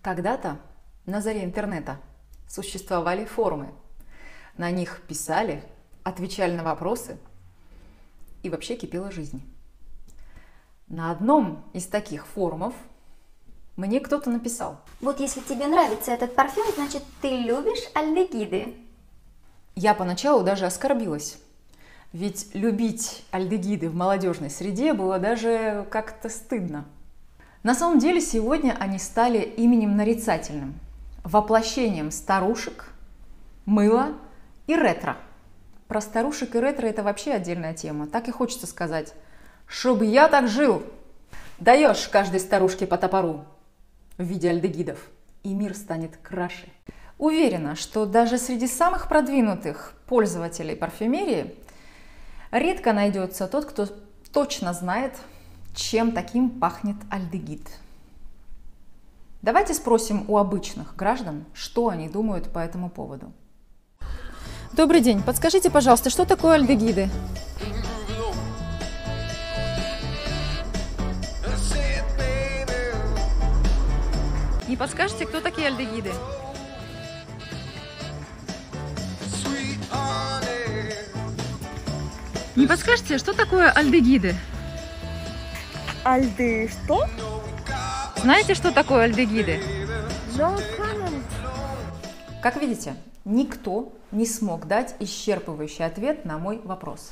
Когда-то на заре интернета существовали форумы. На них писали, отвечали на вопросы, и вообще кипела жизнь. На одном из таких форумов мне кто-то написал: Вот если тебе нравится этот парфюм, значит ты любишь альдегиды. Я поначалу даже оскорбилась, ведь любить альдегиды в молодежной среде было даже как-то стыдно. На самом деле сегодня они стали именем нарицательным, воплощением старушек, мыла и ретро. Про старушек и ретро это вообще отдельная тема, так и хочется сказать: «Чтоб я так жил!» Даешь каждой старушке по топору в виде альдегидов, и мир станет краше. Уверена, что даже среди самых продвинутых пользователей парфюмерии редко найдется тот, кто точно знает, чем таким пахнет альдегид. Давайте спросим у обычных граждан, что они думают по этому поводу. Добрый день, подскажите, пожалуйста, что такое альдегиды? Не подскажете, кто такие альдегиды? Не подскажете, что такое альдегиды? Альды что? Знаете, что такое альдегиды? No comment. Как видите, никто не смог дать исчерпывающий ответ на мой вопрос.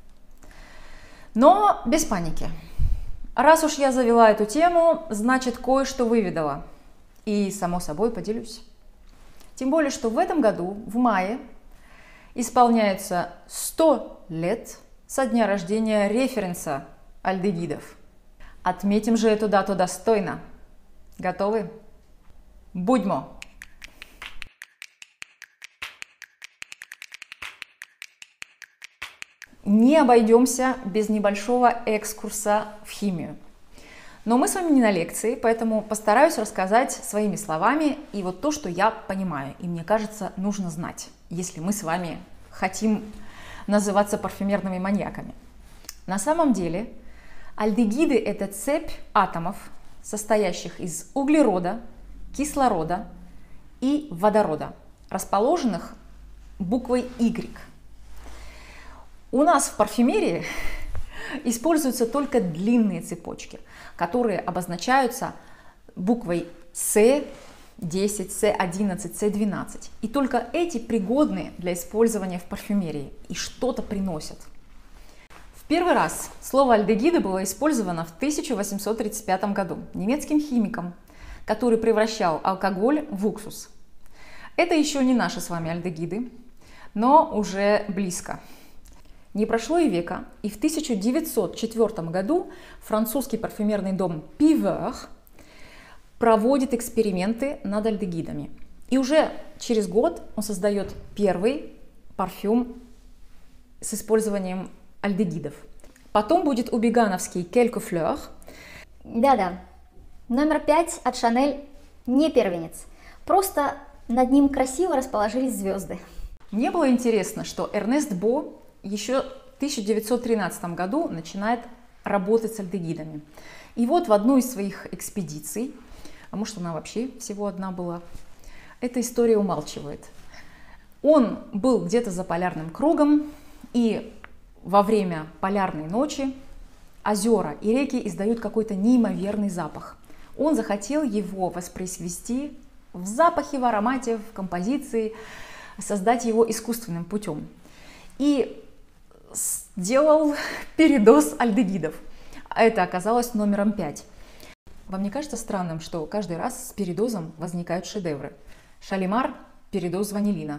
Но без паники. Раз уж я завела эту тему, значит, кое-что выведала. И, само собой, поделюсь. Тем более, что в этом году, в мае, исполняется 100 лет со дня рождения референса альдегидов. Отметим же эту дату достойно. Готовы? Будьмо! Не обойдемся без небольшого экскурса в химию. Но мы с вами не на лекции, поэтому постараюсь рассказать своими словами и вот то, что я понимаю, и мне кажется, нужно знать, если мы с вами хотим называться парфюмерными маньяками. На самом деле, альдегиды – это цепь атомов, состоящих из углерода, кислорода и водорода, расположенных буквой Y. У нас в парфюмерии используются только длинные цепочки, которые обозначаются буквой С10, С11, С12. И только эти пригодны для использования в парфюмерии и что-то приносят. В первый раз слово альдегиды было использовано в 1835 году немецким химиком, который превращал алкоголь в уксус. Это еще не наши с вами альдегиды, но уже близко. Не прошло и века, и в 1904 году французский парфюмерный дом Piveur проводит эксперименты над альдегидами. И уже через год он создает первый парфюм с использованием альдегидов. Потом будет убегановский Quelques Fleurs. Да-да, номер 5 от Шанель не первенец. Просто над ним красиво расположились звезды. Мне было интересно, что Эрнест Бо еще в 1913 году начинает работать с альдегидами. И вот в одну из своих экспедиций, а может она вообще всего одна была, эта история умалчивает. Он был где-то за полярным кругом, и во время полярной ночи озера и реки издают какой-то неимоверный запах. Он захотел его воспроизвести в запахе, в аромате, в композиции, создать его искусственным путем. И сделал передоз альдегидов. Это оказалось номером 5. Вам не кажется странным, что каждый раз с передозом возникают шедевры? Шалимар – передоз ванилина.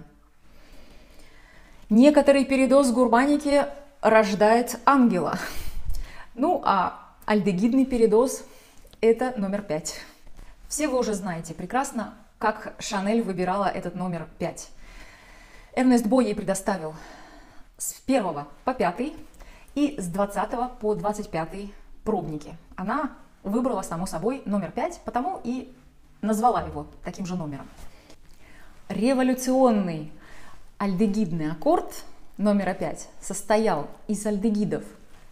Некоторый передоз гурманики рождает ангела. Ну а альдегидный передоз – это номер 5. Все вы уже знаете прекрасно, как Шанель выбирала этот номер 5. Эрнест Бо ей предоставил с 1 по 5 и с 20 по 25 пробники. Она выбрала, само собой, номер 5, потому и назвала его таким же номером. Революционный альдегидный аккорд номера 5 состоял из альдегидов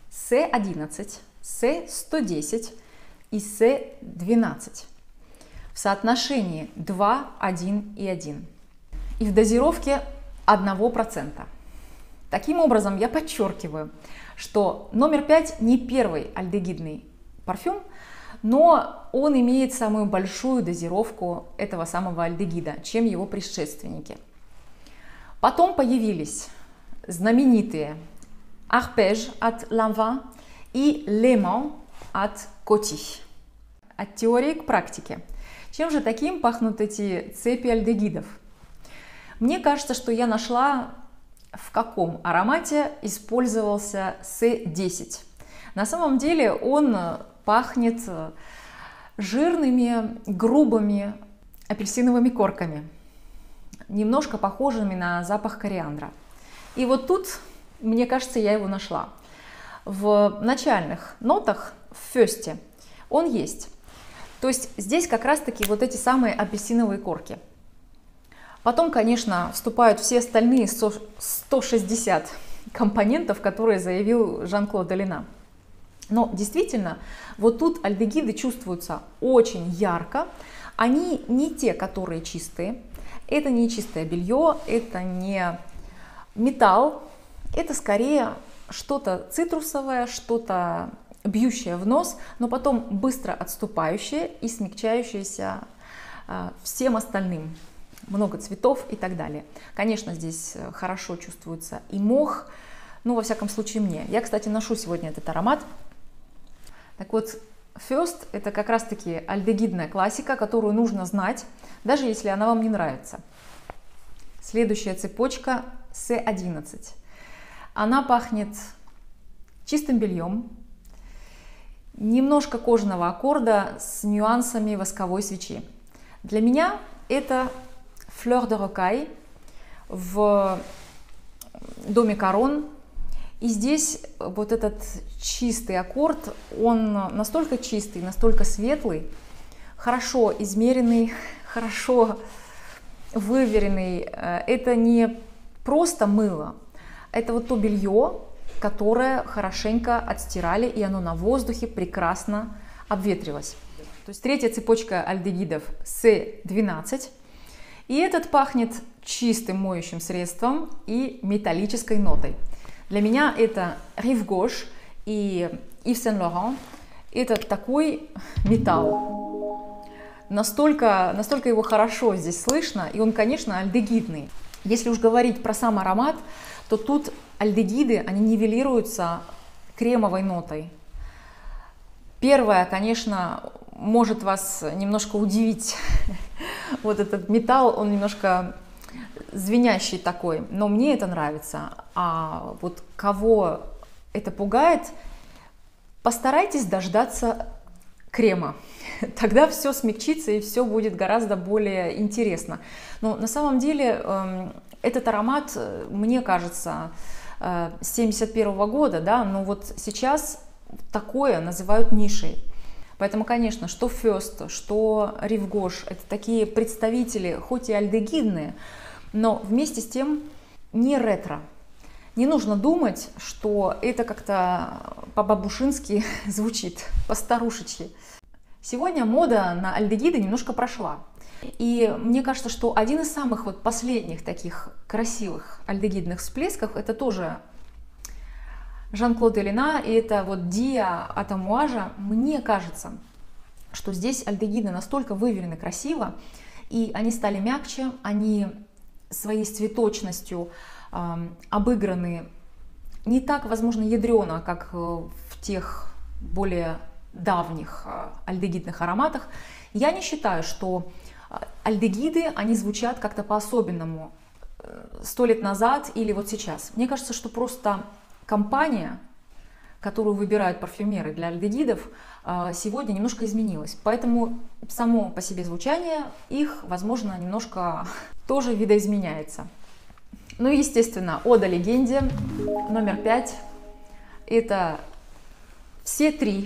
С11, С110 и С12. в соотношении 2, 1 и 1 и в дозировке 1%. Таким образом, я подчеркиваю, что номер 5 не первый альдегидный парфюм, но он имеет самую большую дозировку этого самого альдегида, чем его предшественники. Потом появились знаменитые Arpège от Lanvin и Léman от Coty. От теории к практике. Чем же таким пахнут эти цепи альдегидов? Мне кажется, что я нашла, в каком аромате использовался C10. На самом деле он пахнет жирными, грубыми апельсиновыми корками, немножко похожими на запах кориандра. И вот тут, мне кажется, я его нашла. В начальных нотах, в фёсте, он есть. То есть здесь как раз-таки вот эти самые апельсиновые корки. Потом, конечно, вступают все остальные 160 компонентов, которые заявил Жан-Клод Долина. Но действительно, вот тут альдегиды чувствуются очень ярко. Они не те, которые чистые. Это не чистое белье, это не металл. Это скорее что-то цитрусовое, что-то бьющее в нос, но потом быстро отступающее и смягчающееся всем остальным. Много цветов и так далее. Конечно, здесь хорошо чувствуется и мох, ну, во всяком случае, мне. Я, кстати, ношу сегодня этот аромат. Так вот, First — это как раз-таки альдегидная классика, которую нужно знать, даже если она вам не нравится. Следующая цепочка C11. Она пахнет чистым бельем, немножко кожаного аккорда с нюансами восковой свечи. Для меня это Fleur de Rocaille в доме Карон. И здесь вот этот чистый аккорд, он настолько чистый, настолько светлый, хорошо измеренный, хорошо выверенный. Это не просто мыло, это вот то белье, которое хорошенько отстирали, и оно на воздухе прекрасно обветрилось. То есть третья цепочка альдегидов C12. И этот пахнет чистым моющим средством и металлической нотой. Для меня это Rive Gauche и Yves Saint Laurent. Это такой металл. Настолько его хорошо здесь слышно, и он, конечно, альдегидный. Если уж говорить про сам аромат, то тут альдегиды, они нивелируются кремовой нотой. Первая, конечно, может вас немножко удивить. Вот этот металл, он немножко звенящий такой, но мне это нравится. А вот кого это пугает, постарайтесь дождаться крема. Тогда все смягчится и все будет гораздо более интересно. Но на самом деле этот аромат, мне кажется, с 1971 года, да, но вот сейчас такое называют нишей. Поэтому, конечно, что First, что Rive Gauche — это такие представители, хоть и альдегидные, но вместе с тем не ретро. Не нужно думать, что это как-то по-бабушински звучит, по-старушечьи. Сегодня мода на альдегиды немножко прошла. И мне кажется, что один из самых вот последних таких красивых альдегидных всплесков — это тоже Жан-Клод Долина, и это вот Dia от Amouage. Мне кажется, что здесь альдегиды настолько выверены красиво, и они стали мягче, они своей цветочностью обыграны не так, возможно, ядрено, как в тех более давних альдегидных ароматах. Я не считаю, что альдегиды, они звучат как-то по-особенному 100 лет назад или вот сейчас. Мне кажется, что просто компания, которую выбирают парфюмеры для альдегидов, сегодня немножко изменилась. Поэтому само по себе звучание их, возможно, немножко тоже видоизменяется. Ну и, естественно, Ода легенде номер 5. Это все три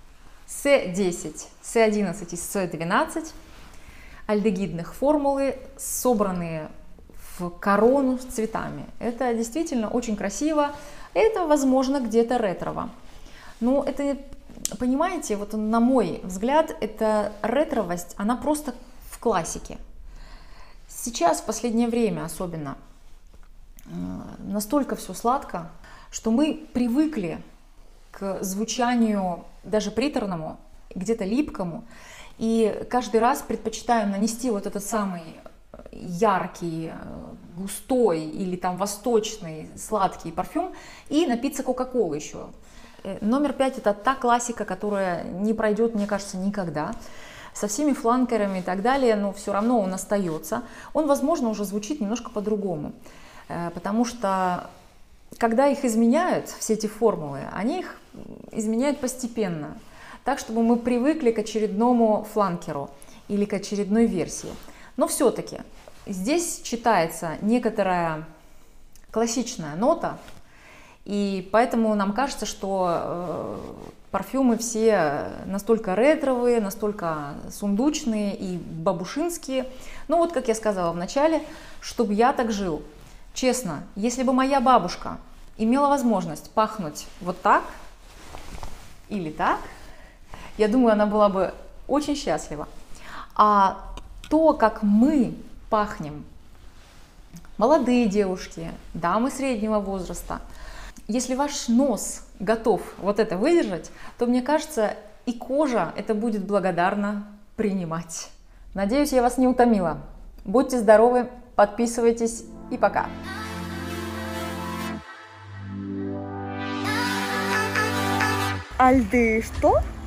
C10, C11 и C12 альдегидных формулы, собранные в корону с цветами. Это действительно очень красиво. Это, возможно, где-то ретрово. Но это понимаете, вот на мой взгляд, эта ретровость, она просто в классике. Сейчас, в последнее время особенно, настолько все сладко, что мы привыкли к звучанию даже приторному, где-то липкому, и каждый раз предпочитаем нанести вот этот самый яркий, густой или там восточный сладкий парфюм и напиться кока-колы еще. Номер 5 это та классика, которая не пройдет, мне кажется, никогда. Со всеми фланкерами и так далее, но все равно он остается. Он, возможно, уже звучит немножко по-другому, потому что когда их изменяют, все эти формулы, они их изменяют постепенно, так, чтобы мы привыкли к очередному фланкеру или к очередной версии. Но все-таки здесь читается некоторая классичная нота, и поэтому нам кажется, что парфюмы все настолько ретровые, настолько сундучные и бабушинские. Ну вот, как я сказала в начале, чтобы я так жил. Честно, если бы моя бабушка имела возможность пахнуть вот так или так, я думаю, она была бы очень счастлива. А то, как мы пахнем, молодые девушки, дамы среднего возраста, если ваш нос готов вот это выдержать, то, мне кажется, и кожа это будет благодарна принимать. Надеюсь, я вас не утомила. Будьте здоровы, подписывайтесь и пока! Альды, что?